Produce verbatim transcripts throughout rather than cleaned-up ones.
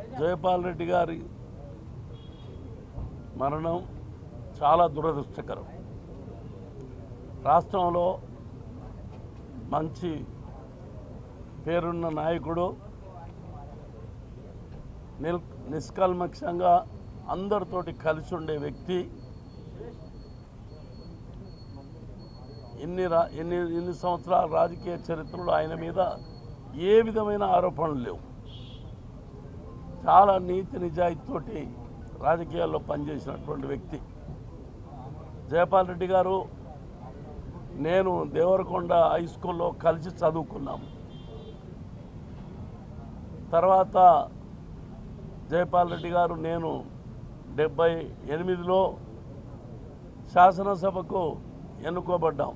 జయపాల్ రెడ్డి గారి మరణం చాలా దురదృష్టకరం. రాష్ట్రంలో మంచి పేరున్న నాయకుడు, నిల్ నిష్కల్మషంగా అందరితోటి కలిసి ఉండే వ్యక్తి. ఇన్ని రా ఇన్ని ఇన్ని సంవత్సరాల రాజకీయ చరిత్రలో ఆయన మీద ఏ విధమైన ఆరోపణలు లేవు. చాలా నీతి నిజాయితీతోటి రాజకీయాల్లో పనిచేసినటువంటి వ్యక్తి జయపాల్ రెడ్డి గారు. నేను దేవరకొండ హై స్కూల్లో కలిసి చదువుకున్నాము. తర్వాత జయపాల్ రెడ్డి గారు నేను డెబ్బై ఎనిమిదిలో శాసనసభకు ఎన్నుకోబడ్డాం.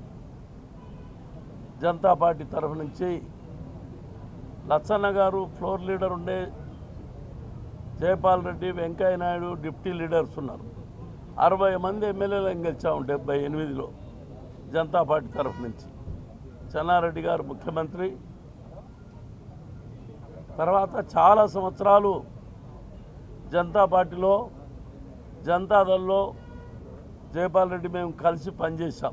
జనతా పార్టీ తరఫు నుంచి లచ్చన్న గారు ఫ్లోర్ లీడర్ ఉండే, జయపాల్ రెడ్డి, వెంకయ్య నాయుడు డిప్యూటీ లీడర్స్ ఉన్నారు. అరవై మంది ఎమ్మెల్యేలను గెలిచాము డెబ్బై ఎనిమిదిలో జనతా పార్టీ తరఫు నుంచి. చెన్నారెడ్డి గారు ముఖ్యమంత్రి. తర్వాత చాలా సంవత్సరాలు జనతా పార్టీలో, జనతాదళ్లో జయపాల్ రెడ్డి మేము కలిసి పనిచేశాం.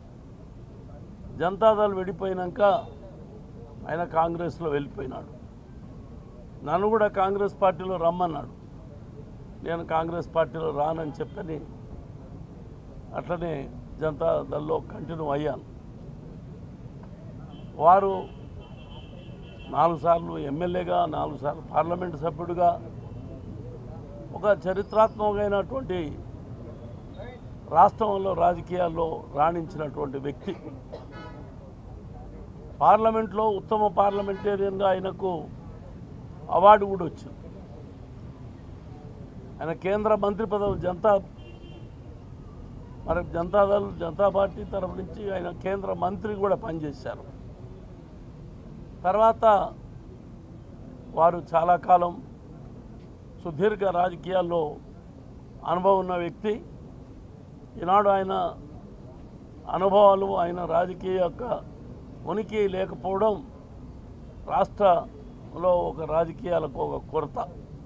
జనతాదళ్ విడిపోయినాక ఆయన కాంగ్రెస్లో వెళ్ళిపోయినాడు. నన్ను కూడా కాంగ్రెస్ పార్టీలో రమ్మన్నాడు. నేను కాంగ్రెస్ పార్టీలో రానని చెప్పని అట్లనే జనతాదళ్లో కంటిన్యూ అయ్యాను. వారు నాలుగు సార్లు ఎమ్మెల్యేగా, నాలుగు సార్లు పార్లమెంటు సభ్యుడిగా ఒక చరిత్రాత్మకమైనటువంటి రాష్ట్రంలో రాజకీయాల్లో రాణించినటువంటి వ్యక్తి. పార్లమెంట్లో ఉత్తమ పార్లమెంటేరియన్గా ఆయనకు అవార్డు కూడా వచ్చింది. ఆయన కేంద్ర మంత్రి పదవి జనతా మరి జనతాదళ్ జనతా పార్టీ తరఫు నుంచి ఆయన కేంద్ర మంత్రి కూడా పనిచేశారు. తర్వాత వారు చాలా కాలం సుదీర్ఘ రాజకీయాల్లో అనుభవం ఉన్న వ్యక్తి. ఈనాడు ఆయన అనుభవాలు, ఆయన రాజకీయ యొక్క ఉనికి లేకపోవడం రాష్ట్రంలో ఒక రాజకీయాలకు ఒక కొరత.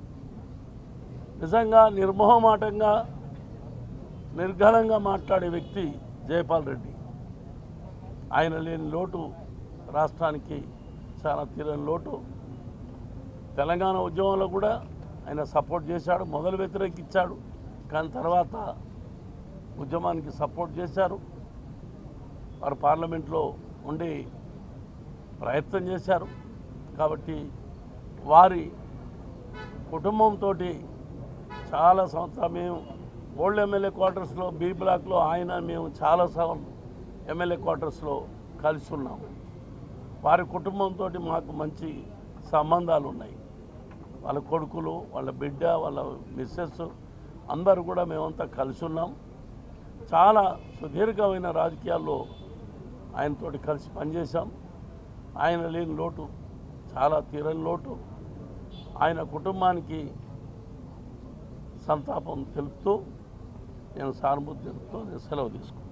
నిజంగా నిర్మోహమాటంగా, నిర్ఘలంగా మాట్లాడే వ్యక్తి జయపాల్ రెడ్డి. ఆయన లేని లోటు రాష్ట్రానికి చాలా తీరని లోటు. తెలంగాణ ఉద్యమంలో కూడా ఆయన సపోర్ట్ చేశాడు, మొదలు వ్యతిరేకించాడు, కానీ తర్వాత ఉద్యమానికి సపోర్ట్ చేశారు. వారు పార్లమెంట్లో ఉండి ప్రయత్నం చేశారు. కాబట్టి వారి కుటుంబంతో చాలా సంవత్సరాలు మేము ఓల్డ్ ఎమ్మెల్యే క్వార్టర్స్లో బి బ్లాక్లో ఆయన మేము చాలా సార్లు ఎమ్మెల్యే క్వార్టర్స్లో కలిసి ఉన్నాము. వారి కుటుంబంతో మాకు మంచి సంబంధాలు ఉన్నాయి. వాళ్ళ కొడుకులు, వాళ్ళ బిడ్డ, వాళ్ళ మిస్సెస్ అందరూ కూడా మేమంతా కలిసి ఉన్నాం. చాలా సుదీర్ఘమైన రాజకీయాల్లో ఆయనతోటి కలిసి పనిచేశాం. ఆయన లేని లోటు చాలా తీరని లోటు. ఆయన కుటుంబానికి సంతాపం తెలుపుతూ, నేను సానుభూతి తెలుపుతూ నేను సెలవు తీసుకున్నాను.